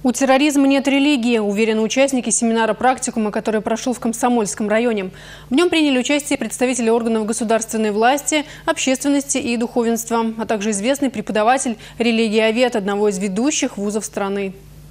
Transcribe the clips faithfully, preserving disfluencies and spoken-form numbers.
У терроризма нет религии, уверены участники семинара практикума, который прошел в Комсомольском районе. В нем приняли участие представители органов государственной власти, общественности и духовенства, а также известный преподаватель религиовед одного из ведущих вузов страны.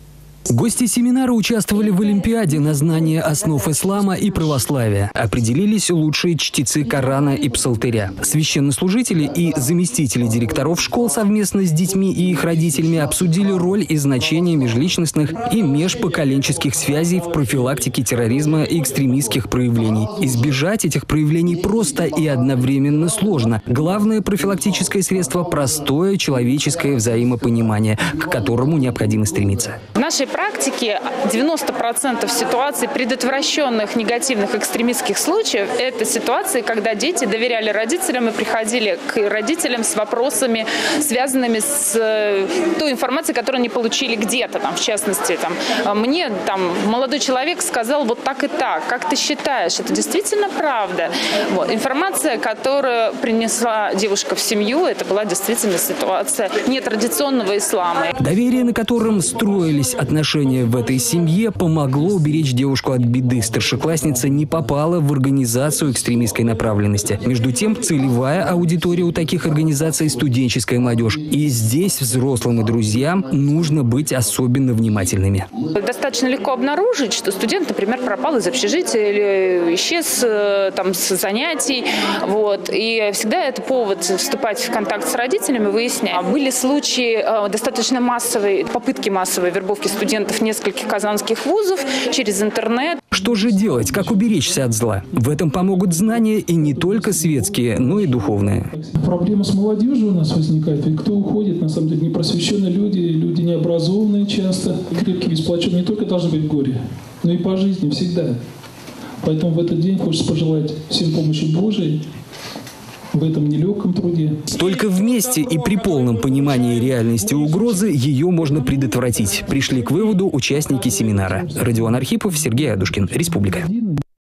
Гости семинара участвовали в Олимпиаде на знание основ ислама и православия. Определились лучшие чтецы Корана и Псалтыря. Священнослужители и заместители директоров школ совместно с детьми и их родителями обсудили роль и значение межличностных и межпоколенческих связей в профилактике терроризма и экстремистских проявлений. Избежать этих проявлений просто и одновременно сложно. Главное профилактическое средство – простое человеческое взаимопонимание, к которому необходимо стремиться. В нашей практике девяносто процентов ситуаций, предотвращенных негативных экстремистских случаев, это ситуации, когда дети доверяли родителям и приходили к родителям с вопросами, связанными с той информацией, которую они получили где-то, там, в частности, там, мне там, молодой человек сказал вот так и так, как ты считаешь, это действительно правда? Вот. Информация, которую принесла девушка в семью, это была действительно ситуация нетрадиционного ислама. Доверие, на котором строились отношения в этой семье, помогло уберечь девушку от беды. Старшеклассница не попала в организацию экстремистской направленности. Между тем, целевая аудитория у таких организаций – студенческая молодежь. И здесь взрослым и друзьям нужно быть особенно внимательными. Достаточно легко обнаружить, что студент, например, пропал из общежития или исчез там, с занятий. Вот. И всегда это повод вступать в контакт с родителями, выяснять. Были случаи достаточно массовой, попытки массовой вербовки студентов в нескольких казанских вузов через интернет. Что же делать? Как уберечься от зла? В этом помогут знания и не только светские, но и духовные. Проблема с молодежью у нас возникает. Ведь кто уходит, на самом деле, непросвещенные люди, люди необразованные часто. Крепкие, бесплачевные не только должны быть в горе, но и по жизни всегда. Поэтому в этот день хочется пожелать всем помощи Божией в этом нелегком труде. Только вместе и при полном понимании реальности угрозы ее можно предотвратить. Пришли к выводу участники семинара. Родион Архипов, Сергей Адушкин. Республика.